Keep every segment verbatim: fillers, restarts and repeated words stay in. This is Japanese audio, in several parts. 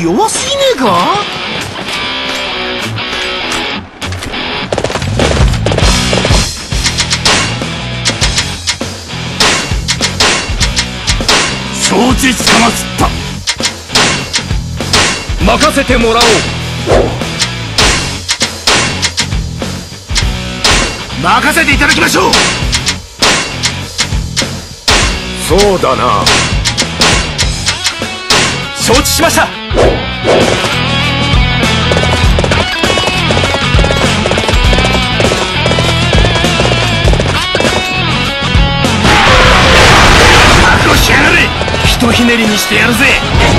弱すぎねえか？承知つかまつった。任せてもらおう。任せていただきましょう。そうだな。承知しました。覚悟しやがれ。ひとひねりにしてやるぜ。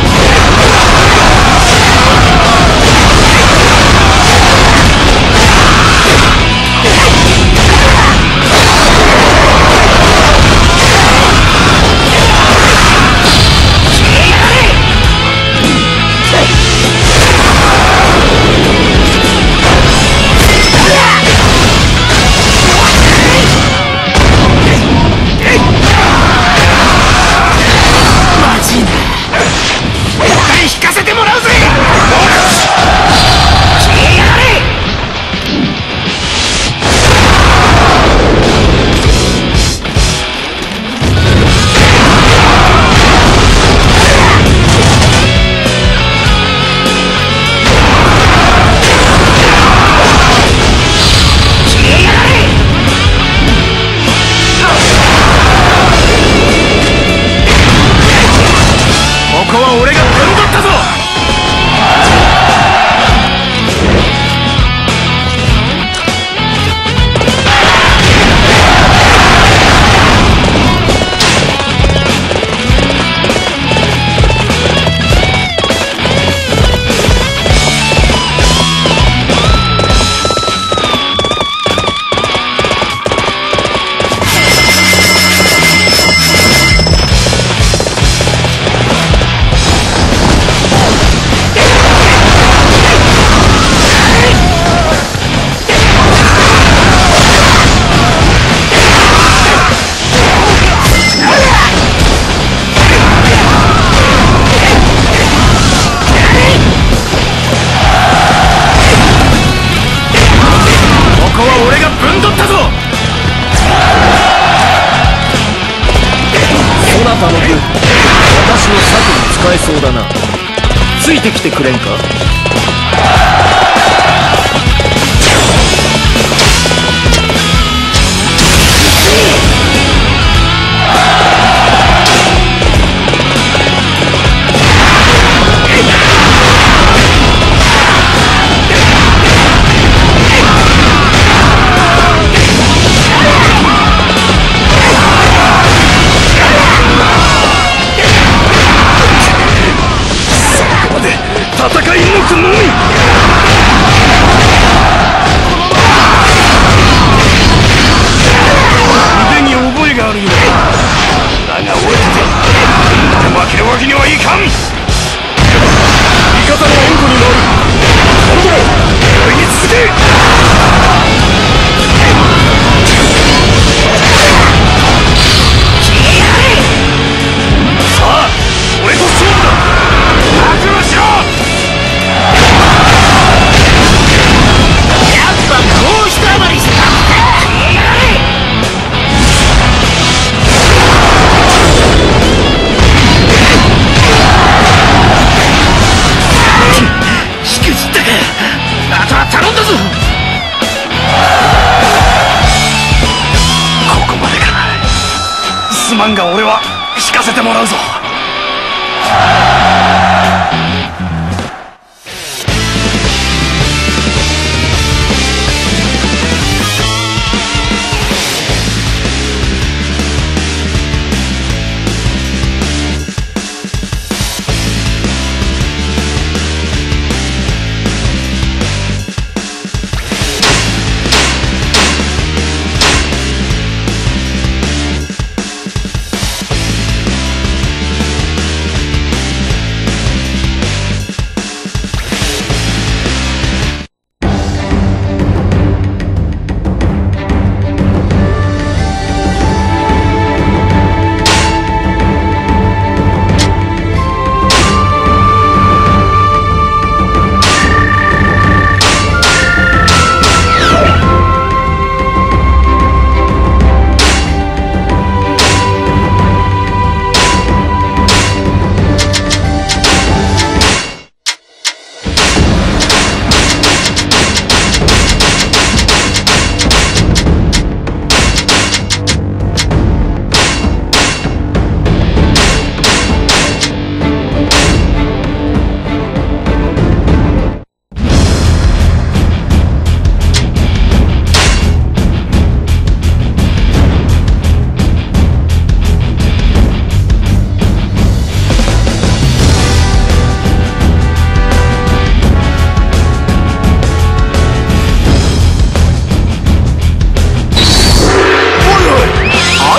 そうだな。ついてきてくれんか？戦い抜くのみ。腕に覚えがあるようだ。だが俺たち負けるわけにはいかん。味方の援護になる。今度俺に続け。さあ俺と勝負だ。覚悟しろ。頼んだぞ。ここまでか。すまんが俺は引かせてもらうぞ。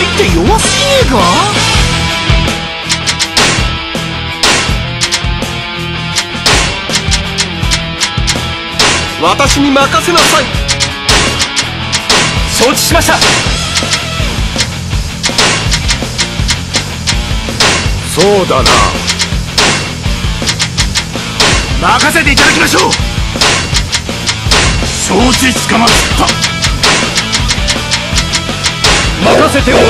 相手弱すぎねえか？ 私に任せなさい。承知しました。そうだな。任せていただきましょう。承知つかまつった。任せてもらおう。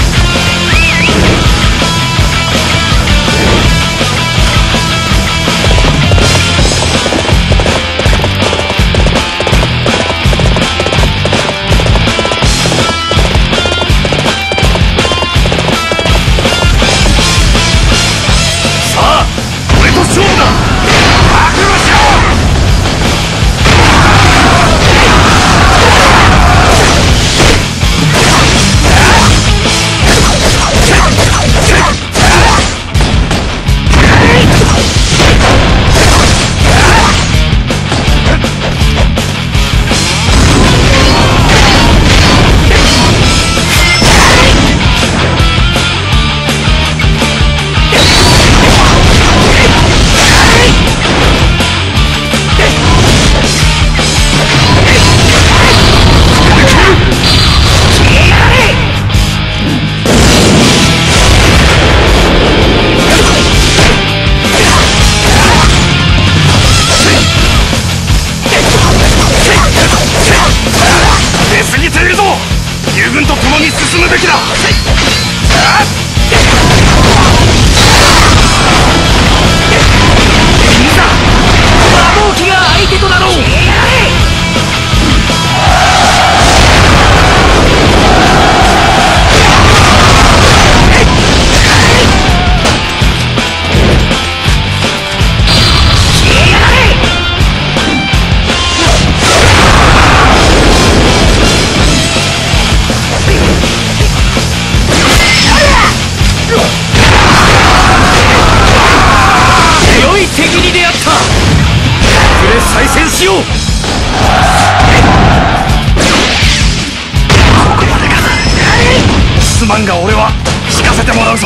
すまんが俺は引かせてもらうぞ。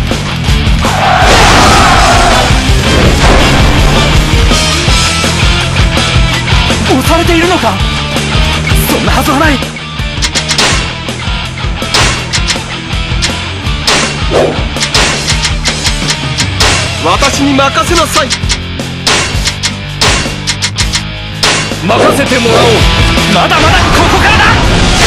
押されているのか？そんなはずはない。 私に任せなさい。任せてもらおう。 まだまだここからだ。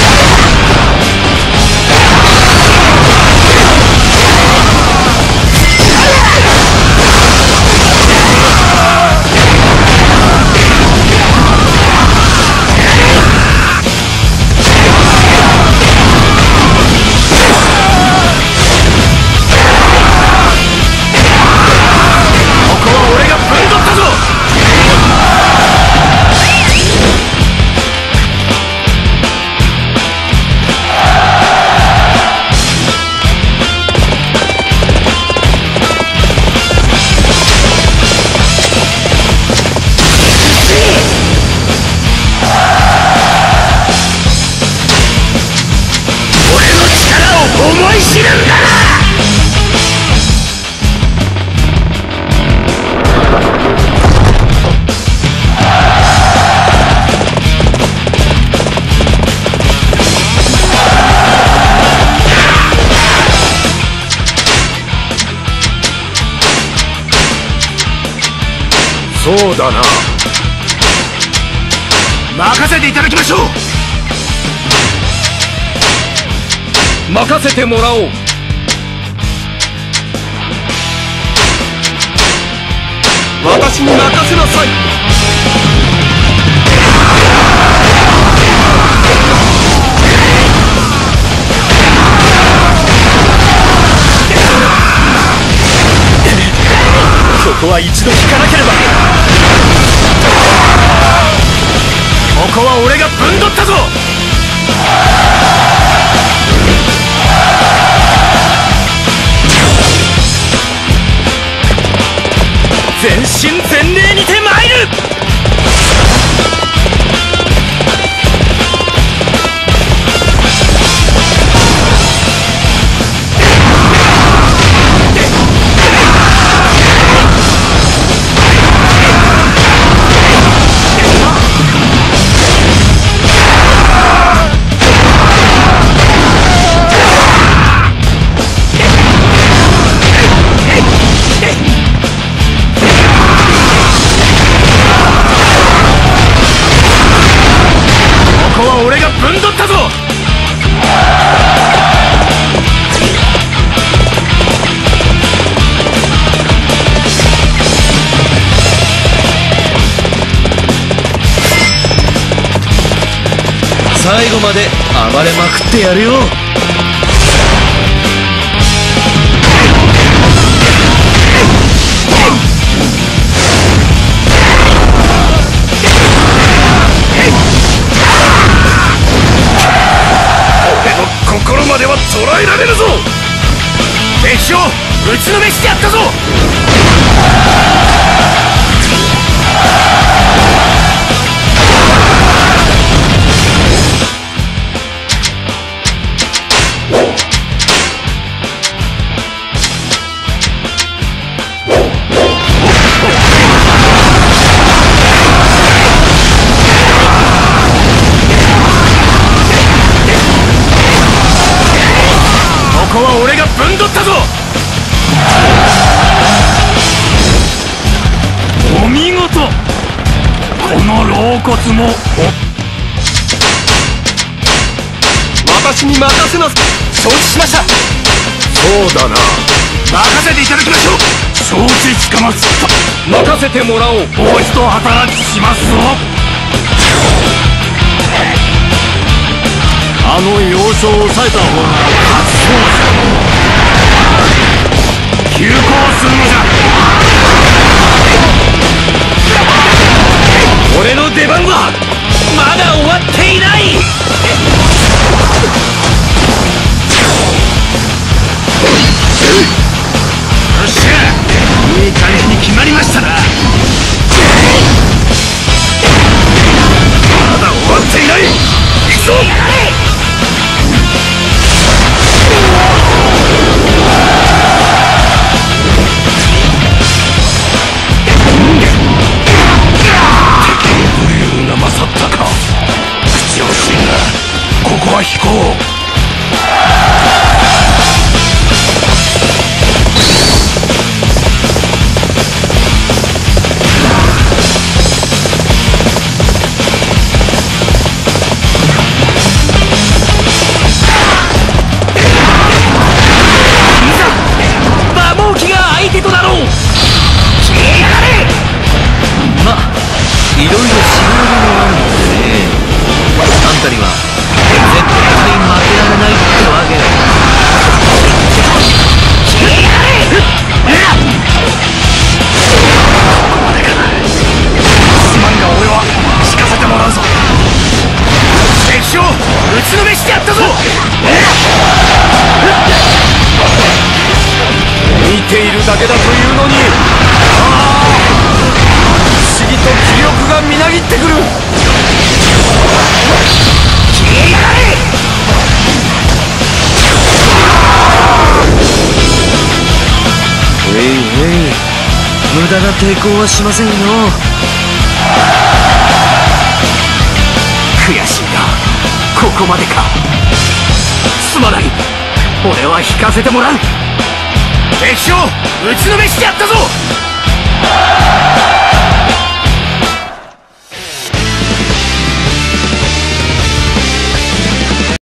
思い知るんだな。そうだな。任せていただきましょう。任せてもらおう。私に任せなさい。ここは一度引かなければ。ここは俺がぶんどったぞ。全身全霊にて参る。 ってやるよ。 俺の心までは捉えられるぞ。敵将打ちのめしてやったぞ。ここは俺がぶんどったぞ。お見事。この老骨も私に任せます。承知しました。そうだな、任せていただきましょう。承知つかまつった。任せてもらおう。もう一度働きしますぞ。あの要所を抑えた方が勝ちそうじゃ。急行するのじゃ。俺の出番はまだ終わっていない。よっしゃ、いい感じに決まりましたな。まだ終わっていない。行くぞ。勝ったか。口惜しいな。ここは引こう。いざ馬毛機が相手となろう。消えやがれ。まあいろいろ知られるのはあるんだね。あんたには絶対負けられないってわけだ。消えやがれ。ここまでか。すまんが俺は聞かせてもらうぞ。敵将打ちのめしてやったぞ。見ているだけだというのに、ああ不思議と気力がみなぎってくる。消えやがれ。 えいえい、無駄な抵抗はしませんよ。 悔しいな。ここまでか。すまない。俺は引かせてもらう。敵将打ちのめしてやったぞ。